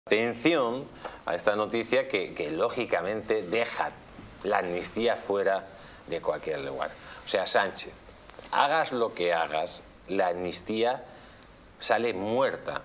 Atención a esta noticia que lógicamente deja la amnistía fuera de cualquier lugar. O sea, Sánchez, hagas lo que hagas, la amnistía sale muerta,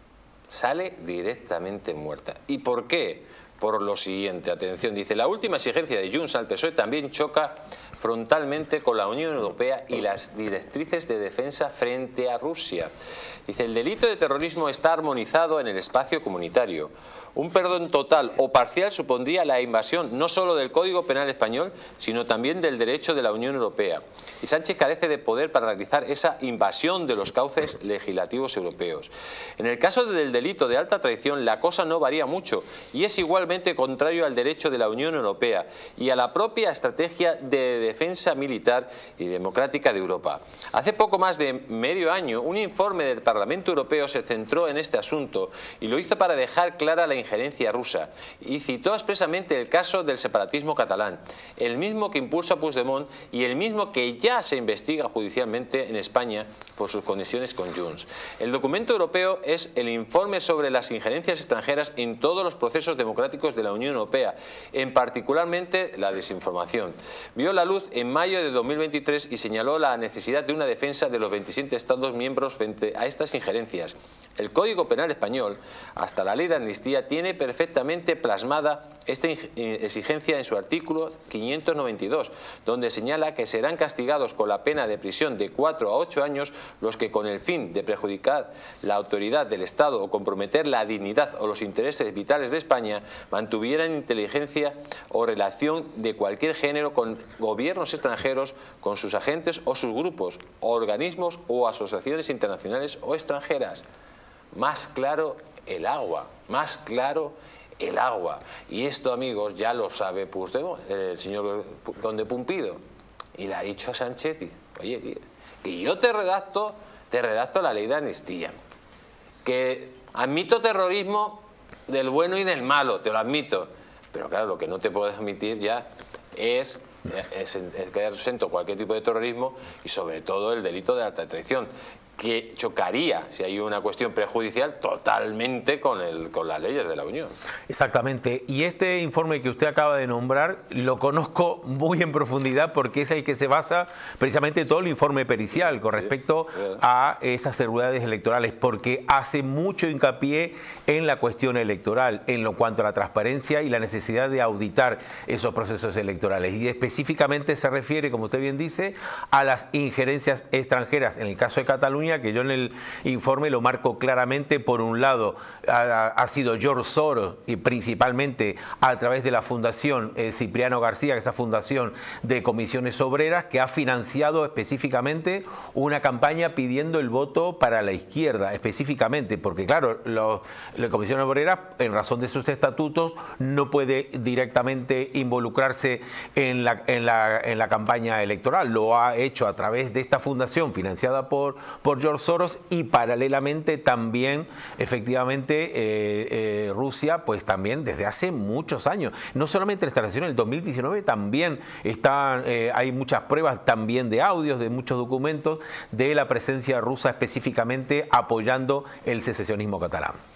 sale directamente muerta. ¿Y por qué? Por lo siguiente, atención, dice, la última exigencia de Junts al PSOE también choca frontalmente con la Unión Europea y las directrices de defensa frente a Rusia. Dice, el delito de terrorismo está armonizado en el espacio comunitario. Un perdón total o parcial supondría la invasión no solo del Código Penal español, sino también del derecho de la Unión Europea. Y Sánchez carece de poder para realizar esa invasión de los cauces legislativos europeos. En el caso del delito de alta traición, la cosa no varía mucho y es igualmente contrario al derecho de la Unión Europea y a la propia estrategia de defensa militar y democrática de Europa. Hace poco más de medio año, un informe del Parlamento Europeo se centró en este asunto y lo hizo para dejar clara la injerencia rusa y citó expresamente el caso del separatismo catalán, el mismo que impulsa a Puigdemont y el mismo que ya se investiga judicialmente en España por sus conexiones con Junts. El documento europeo es el informe sobre las injerencias extranjeras en todos los procesos democráticos de la Unión Europea, en particularmente la desinformación. Vio la luz en mayo de 2023 y señaló la necesidad de una defensa de los 27 Estados miembros frente a estas injerencias. El Código Penal español, hasta la ley de amnistía, tiene perfectamente plasmada esta exigencia en su artículo 592, donde señala que serán castigados con la pena de prisión de 4 a 8 años los que, con el fin de perjudicar la autoridad del Estado o comprometer la dignidad o los intereses vitales de España, mantuvieran inteligencia o relación de cualquier género con gobiernos extranjeros, con sus agentes o sus grupos, organismos o asociaciones internacionales o extranjeras. Más claro el agua, más claro el agua. Y esto, amigos, ya lo sabe Puigdemont, el señor Conde Pumpido. Y le ha dicho a Sánchez, oye, que yo te redacto la ley de amnistía. Que admito terrorismo del bueno y del malo, te lo admito. Pero claro, lo que no te puedes admitir ya es quedar exento cualquier tipo de terrorismo y sobre todo el delito de alta traición, que chocaría, si hay una cuestión prejudicial, totalmente con las leyes de la Unión. Exactamente. Y este informe que usted acaba de nombrar lo conozco muy en profundidad porque es el que se basa precisamente todo el informe pericial con respecto a esas irregularidades electorales, porque hace mucho hincapié en la cuestión electoral, en lo cuanto a la transparencia y la necesidad de auditar esos procesos electorales. Y específicamente se refiere, como usted bien dice, a las injerencias extranjeras. En el caso de Cataluña, que yo en el informe lo marco claramente, por un lado ha sido George Soros y principalmente a través de la Fundación Cipriano García, que es esa fundación de comisiones obreras que ha financiado específicamente una campaña pidiendo el voto para la izquierda, específicamente, porque claro, la Comisión Obrera, en razón de sus estatutos, no puede directamente involucrarse en la campaña electoral. Lo ha hecho a través de esta fundación financiada por George Soros y paralelamente también, efectivamente, Rusia, pues también desde hace muchos años. No solamente la instalación en el 2019, también hay muchas pruebas también de audios, de muchos documentos de la presencia rusa específicamente apoyando el secesionismo catalán.